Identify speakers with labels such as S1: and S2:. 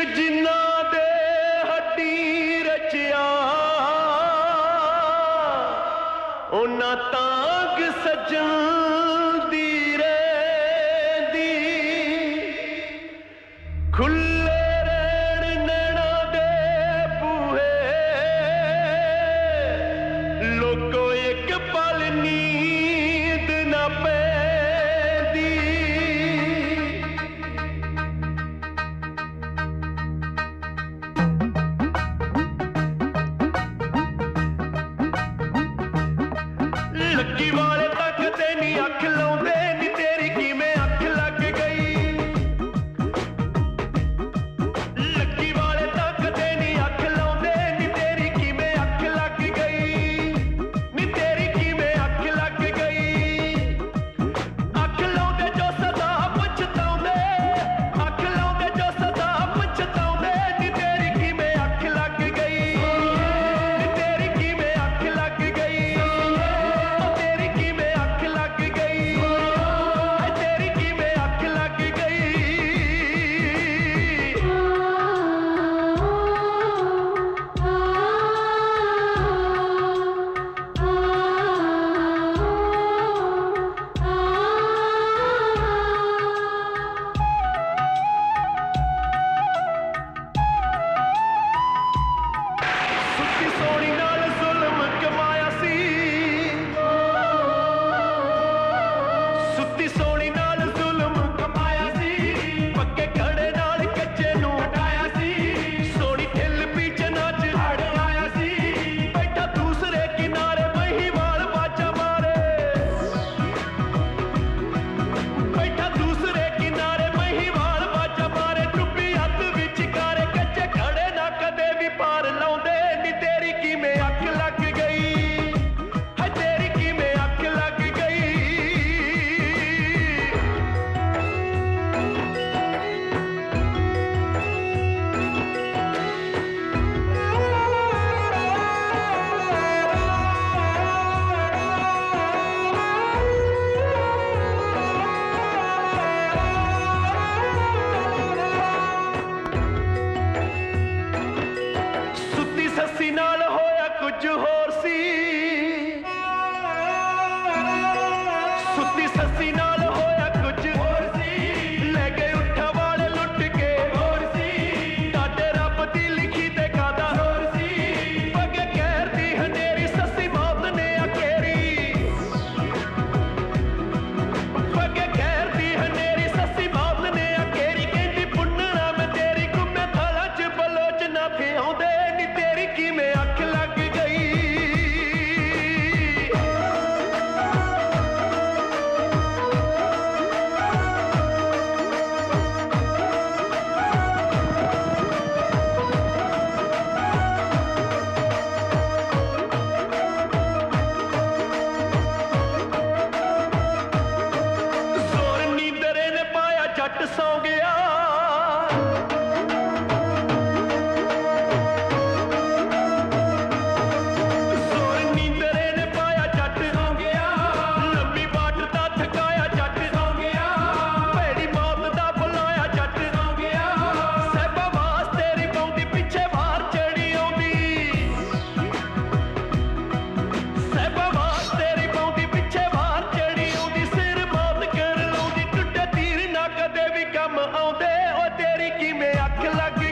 S1: जिन्ना दे हड्डी रचिया उन्ना तांग सजन दी रेंदी खुले रेड़ नैना दे बूहे लोगों एक पल नींद ना पैंदी लक्की वाले तकते नी अख लाउंदे नी तेरी किवें अख लग गई लक्की वाले तकते नी अख लाउंदे नी तेरी किवें अख लग गई नी तेरी किवें अख लग गई अख लाउंदे जो सदा पछताउंदे अख लाउंदे जो सदा पछताउंदे नी तेरी किवें अख लग गई नी तेरी किवें अख लग गई तेरी किवें अख लग गई तेरी किवें अख लग गई सुत्ती सोनी नाल जुल्म कमाया सी सुत्ती सोनी नाल जुल्म कमाया सी पक्के खड़े नाल कच्चे नूं हटाया सी सोनी ठिल पीछे नाच हड़ आया सी बैठा दूसरे किनारे महिवाल बाजा मारे बैठा दूसरे किनारे महिवाल बाजा मारे डुब्बी हत्थ विच कारे कच्चे खड़े ना कदे भी पार लाउंदे नी तेरी किवें अख लग गई है तेरी किवें अख लग गई सुत्ती सस्सी नाल होया कुछ होर सी सुत्ती सस्सी नाल होया कुछ होर सी ले गए उठा वाले लुट के होर सी डाडे रब दी लिखी ते गादा होर सी पगे कहर दी हनेरी सस्सी मौत ने अकेरी पगे कहर दी हनेरी सस्सी मौत ने अकेरी कहंदी पुन्नना मैं तेरी गुम्मे थाला च बलोच ना फिआउंदे नी तेरी किवें अख लग गई जोर नींदरे ने पाया जट सौ गया जोर नींदरे ने पाया जट सौ गया लंबी बाट दा थकाया जट सौ गया भैड़ी मौत दा बुलाया जट सौ गया सैबा वास तेरी पौंदी पिछे वार चढ़ी आउंदी सैबा वास तेरी पौंदी पिछे वार चढ़ी आउंदी सिर मौत कर लाउंदी टुटे तीर ना कदे भी कम आउंदे ओ तेरी किवें अख लग